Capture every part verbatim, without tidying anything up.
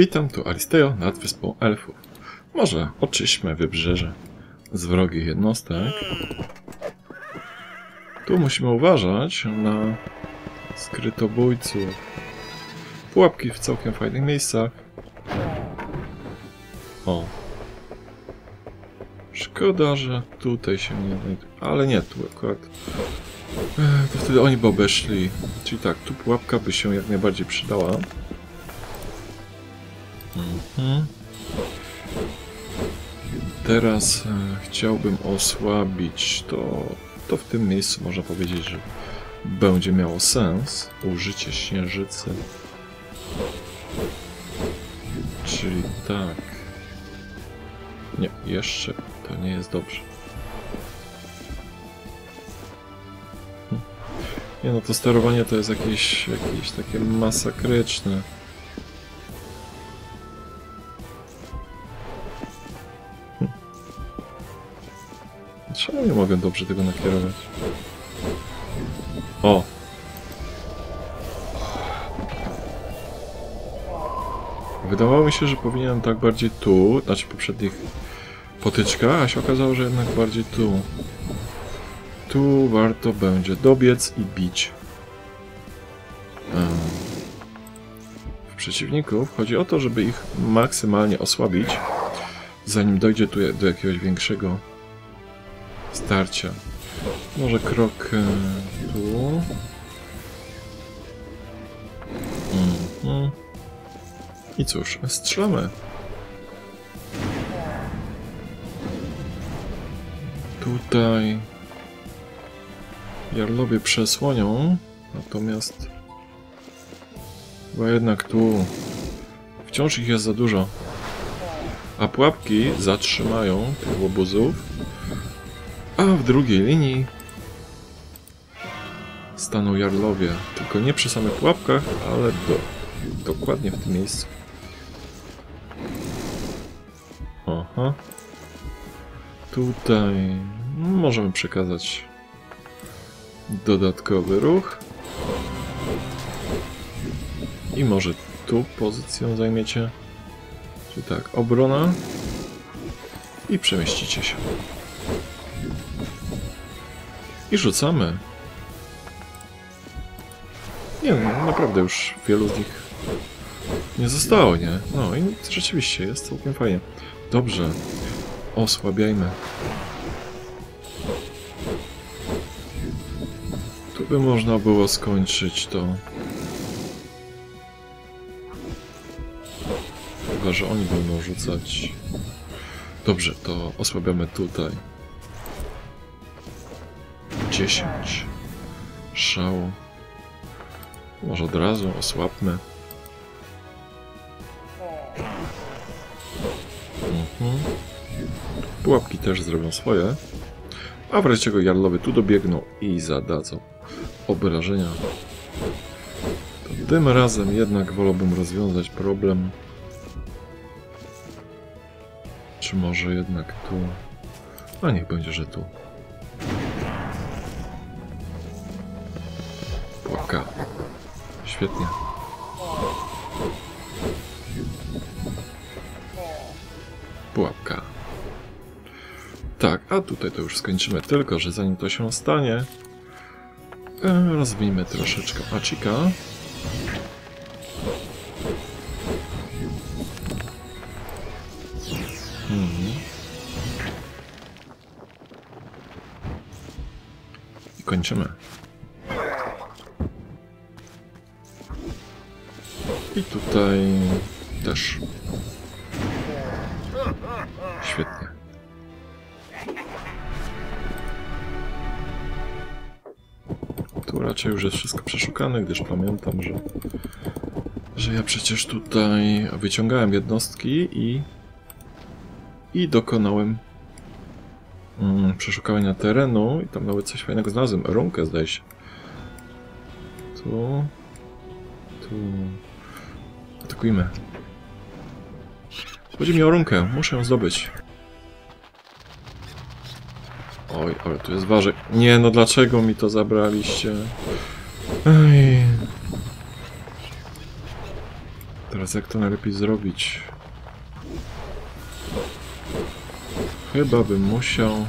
Witam, tu Aristeo nad Wyspą Elfów. Może oczyśmy wybrzeże z wrogich jednostek. Tu musimy uważać na skrytobójców. Pułapki w całkiem fajnych miejscach. O. Szkoda, że tutaj się nie znajduje. Ale nie, tu akurat. To wtedy oni by obeszli. Czyli tak, tu pułapka by się jak najbardziej przydała. Mhm. Teraz e, chciałbym osłabić to, to w tym miejscu można powiedzieć, że będzie miało sens użycie śnieżycy. Czyli tak. Nie, jeszcze to nie jest dobrze. Hm. Nie no, to sterowanie to jest jakieś, jakieś takie masakryczne. Czemu nie mogę dobrze tego nakierować? O! Wydawało mi się, że powinienem tak bardziej tu, znaczy w poprzednich potyczkach, a się okazało, że jednak bardziej tu. Tu warto będzie dobiec i bić. W przeciwników chodzi o to, żeby ich maksymalnie osłabić, zanim dojdzie tu do jakiegoś większego starcia. Może krok tu. Mhm. I cóż, strzelamy. Tutaj jarlowie przesłonią, natomiast chyba jednak tu wciąż ich jest za dużo. A pułapki zatrzymają tych łobuzów. A w drugiej linii staną jarlowie, tylko nie przy samych pułapkach, ale do, dokładnie w tym miejscu. Aha. Tutaj możemy przekazać dodatkowy ruch. I może tu pozycję zajmiecie. Czyli tak, obrona. I przemieścicie się. I rzucamy. Nie no, naprawdę już wielu z nich nie zostało, nie? No i rzeczywiście jest całkiem fajnie. Dobrze. Osłabiajmy. Tu by można było skończyć to. Chyba, że oni będą rzucać. Dobrze, to osłabiamy tutaj. dziesięć. Szału. Może od razu osłabmy. Mhm. Pułapki też zrobią swoje. A w razie czego jarlowie tu dobiegną i zadadzą obrażenia. To tym razem jednak wolałbym rozwiązać problem. Czy może jednak tu? A niech będzie, że tu. Pułapka. Świetnie. Pułapka. Tak, a tutaj to już skończymy, tylko że zanim to się stanie, rozwijmy troszeczkę Achika. Hmm. I kończymy. I tutaj też. Świetnie. Tu raczej już jest wszystko przeszukane, gdyż pamiętam, że, że ja przecież tutaj wyciągałem jednostki i, i dokonałem mm, przeszukania terenu i tam nawet coś fajnego znalazłem. Runkę, zdaje się. Tu. Tu. Atakujmy. Chodzi mi o runkę, muszę ją zdobyć. Oj, ale tu jest ważek. Nie, no dlaczego mi to zabraliście? Ej. Teraz jak to najlepiej zrobić? Chyba bym musiał...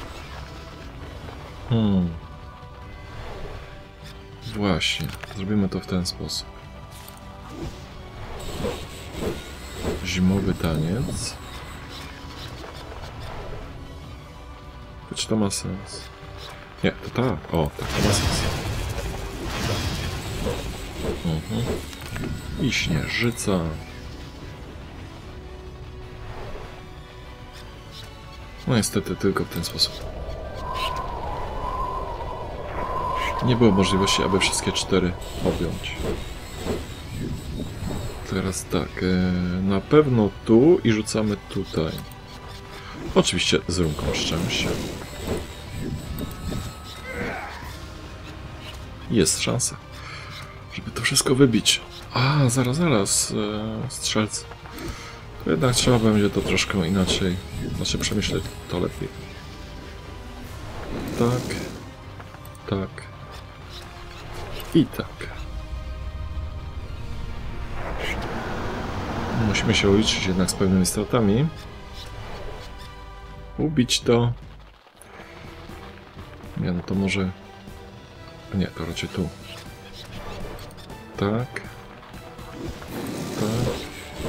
Hmm... Właśnie, zrobimy to w ten sposób. Zimowy taniec. Czy to ma sens? Nie, to tak. O, tak, to ma sens. Mhm. I śnieżyca. No niestety tylko w ten sposób. Nie było możliwości, aby wszystkie cztery objąć. Teraz tak, na pewno tu i rzucamy tutaj. Oczywiście z rąką szczęścia. Jest szansa, żeby to wszystko wybić. A, zaraz, zaraz, strzelcy. To jednak trzeba będzie to troszkę inaczej, znaczy przemyśleć to lepiej. Tak, tak i tak. Musimy się liczyć jednak z pewnymi stratami. Ubić to. Nie, no to może... Nie, to raczej tu. Tak. Tak.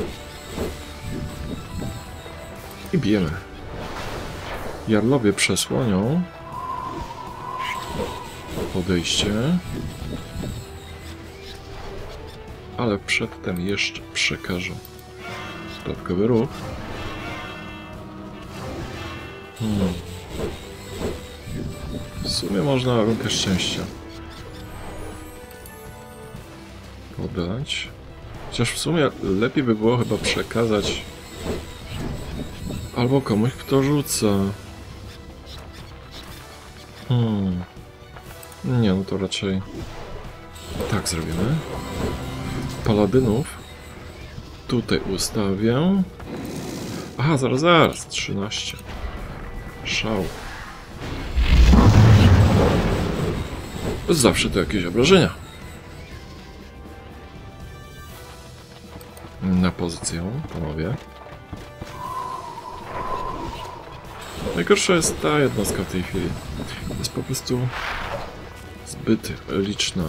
I bijemy. Jarlowie przesłonią podejście. Ale przedtem jeszcze przekażę dodatkowy ruch. Hmm. W sumie można rąkę szczęścia podać. Chociaż w sumie lepiej by było chyba przekazać albo komuś, kto rzuca. Hmm. Nie, no to raczej tak zrobimy. Paladynów tutaj ustawię. Aha, zaraz, zaraz. trzynaście. Szał. Zawsze to jakieś obrażenia. Na pozycję, panowie. Najgorsza jest ta jednostka w tej chwili. Jest po prostu zbyt liczna.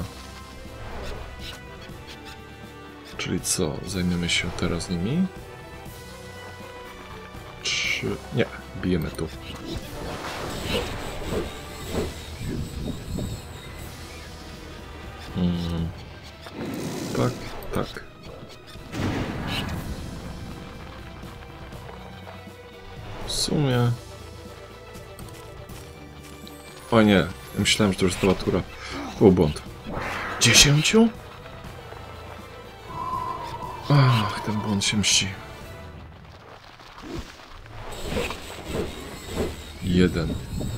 Czyli co? Zajmiemy się teraz nimi? Trzy... Nie, bijemy tu. Hmm. Tak, tak. W sumie... O nie, myślałem, że to już jest tura. Był błąd. Dziesięciu? Ach, ten błąd się mści. Jeden.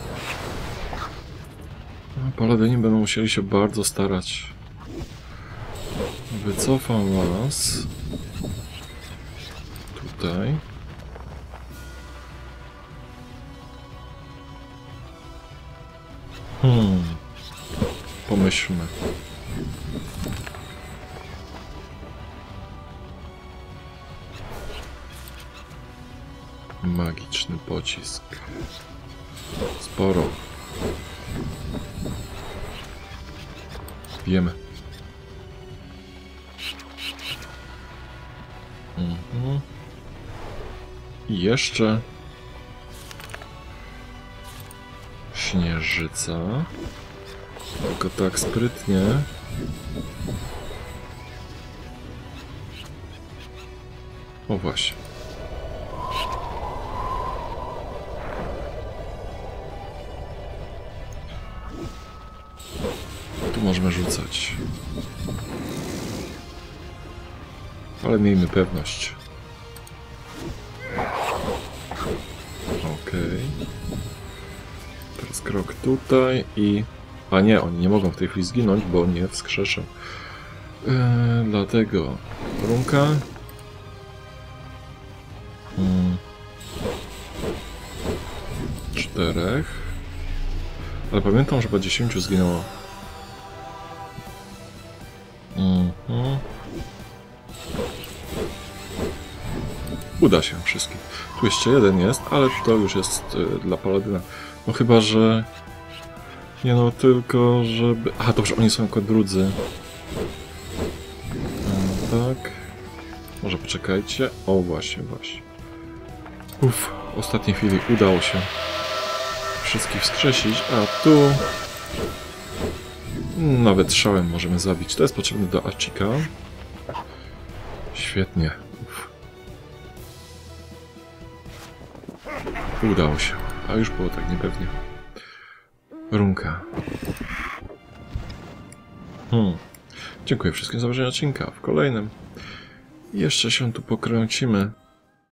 Paladyni będą musieli się bardzo starać. Wycofam was. Tutaj. Hmm. Pomyślmy. Magiczny pocisk. Sporo. Wiemy. Mhm. I jeszcze śnieżyca. Tylko tak sprytnie. O właśnie. Tu możemy rzucać. Ale miejmy pewność. Okej. Teraz krok tutaj i... A nie, oni nie mogą w tej chwili zginąć, bo nie wskrzeszą. Eee, dlatego runka. Hmm. Czterech. Ale pamiętam, że chyba dziesięciu zginęło. Mhm. uda się wszystkim. Tu jeszcze jeden jest, ale to już jest y, dla paladyna. No chyba, że... Nie no, tylko żeby... A, dobrze, oni są jako drudzy. No, tak. Może poczekajcie. O, właśnie, właśnie. Uff, w ostatniej chwili udało się wszystkich wskrzesić, a tu... Nawet szałem możemy zabić. To jest potrzebne do Achika. Świetnie. Uf. Udało się. A już było tak niepewnie. Runka. Hmm. Dziękuję wszystkim za obejrzenie odcinka. W kolejnym jeszcze się tu pokręcimy.